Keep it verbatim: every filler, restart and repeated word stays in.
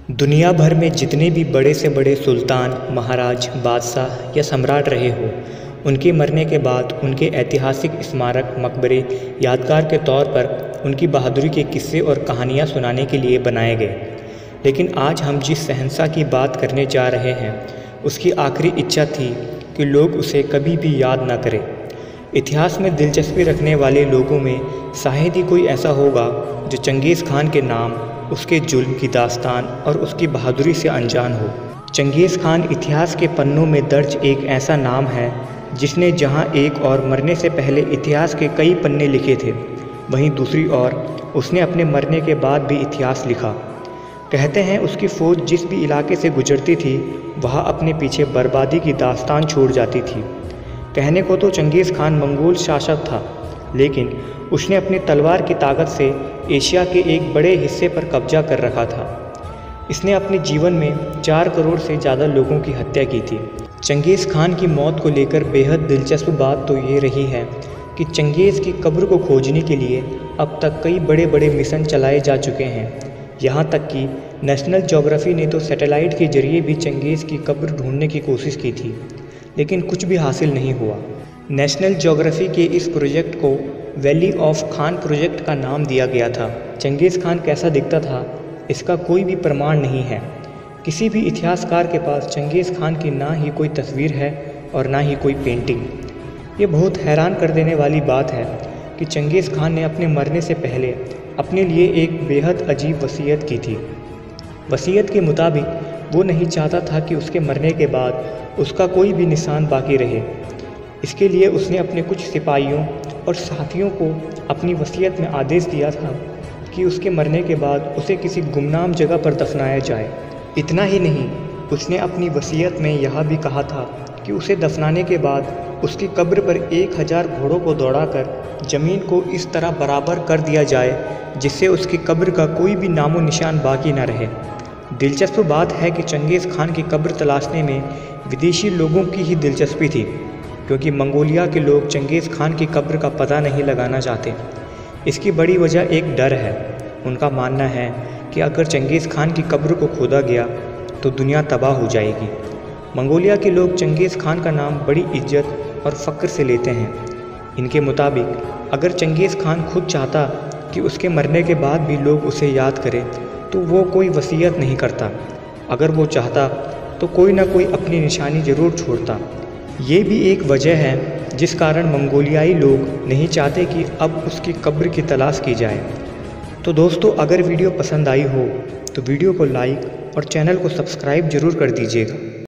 दुनिया भर में जितने भी बड़े से बड़े सुल्तान, महाराज, बादशाह या सम्राट रहे हो, उनके मरने के बाद उनके ऐतिहासिक स्मारक, मकबरे यादगार के तौर पर उनकी बहादुरी के किस्से और कहानियाँ सुनाने के लिए बनाए गए। लेकिन आज हम जिस शहंशाह की बात करने जा रहे हैं, उसकी आखिरी इच्छा थी कि लोग उसे कभी भी याद ना करें। इतिहास में दिलचस्पी रखने वाले लोगों में शायद ही कोई ऐसा होगा जो चंगेज़ खान के नाम, उसके जुल्म की दास्तान और उसकी बहादुरी से अनजान हो। चंगेज़ खान इतिहास के पन्नों में दर्ज एक ऐसा नाम है जिसने जहां एक और मरने से पहले इतिहास के कई पन्ने लिखे थे, वहीं दूसरी ओर उसने अपने मरने के बाद भी इतिहास लिखा। कहते हैं उसकी फ़ौज जिस भी इलाके से गुजरती थी, वहाँ अपने पीछे बर्बादी की दास्तान छोड़ जाती थी। कहने को तो चंगेज़ खान मंगोल शासक था, लेकिन उसने अपनी तलवार की ताकत से एशिया के एक बड़े हिस्से पर कब्जा कर रखा था। इसने अपने जीवन में चार करोड़ से ज़्यादा लोगों की हत्या की थी। चंगेज़ खान की मौत को लेकर बेहद दिलचस्प बात तो ये रही है कि चंगेज़ की कब्र को खोजने के लिए अब तक कई बड़े बड़े मिशन चलाए जा चुके हैं। यहाँ तक कि नेशनल ज्योग्राफी ने तो सैटेलाइट के जरिए भी चंगेज़ की कब्र ढूंढने की कोशिश की थी, लेकिन कुछ भी हासिल नहीं हुआ। नेशनल ज्योग्राफी के इस प्रोजेक्ट को वैली ऑफ खान प्रोजेक्ट का नाम दिया गया था। चंगेज़ खान कैसा दिखता था, इसका कोई भी प्रमाण नहीं है। किसी भी इतिहासकार के पास चंगेज़ खान की ना ही कोई तस्वीर है और ना ही कोई पेंटिंग। ये बहुत हैरान कर देने वाली बात है कि चंगेज़ खान ने अपने मरने से पहले अपने लिए एक बेहद अजीब वसीयत की थी। वसीयत के मुताबिक वो नहीं चाहता था कि उसके मरने के बाद उसका कोई भी निशान बाकी रहे। इसके लिए उसने अपने कुछ सिपाहियों और साथियों को अपनी वसीयत में आदेश दिया था कि उसके मरने के बाद उसे किसी गुमनाम जगह पर दफनाया जाए। इतना ही नहीं, उसने अपनी वसीयत में यह भी कहा था कि उसे दफनाने के बाद उसकी कब्र पर एक हज़ार घोड़ों को दौड़ाकर ज़मीन को इस तरह बराबर कर दिया जाए जिससे उसकी कब्र का कोई भी नामो निशान बाकी न रहे। दिलचस्प बात है कि चंगेज़ खान की कब्र तलाशने में विदेशी लोगों की ही दिलचस्पी थी, क्योंकि मंगोलिया के लोग चंगेज़ खान की कब्र का पता नहीं लगाना चाहते। इसकी बड़ी वजह एक डर है। उनका मानना है कि अगर चंगेज़ खान की कब्र को खोदा गया तो दुनिया तबाह हो जाएगी। मंगोलिया के लोग चंगेज़ खान का नाम बड़ी इज्जत और फ़ख्र से लेते हैं। इनके मुताबिक अगर चंगेज़ खान खुद चाहता कि उसके मरने के बाद भी लोग उसे याद करें तो वो कोई वसीयत नहीं करता। अगर वो चाहता तो कोई ना कोई अपनी निशानी ज़रूर छोड़ता। ये भी एक वजह है जिस कारण मंगोलियाई लोग नहीं चाहते कि अब उसकी कब्र की तलाश की जाए। तो दोस्तों, अगर वीडियो पसंद आई हो तो वीडियो को लाइक और चैनल को सब्सक्राइब ज़रूर कर दीजिएगा।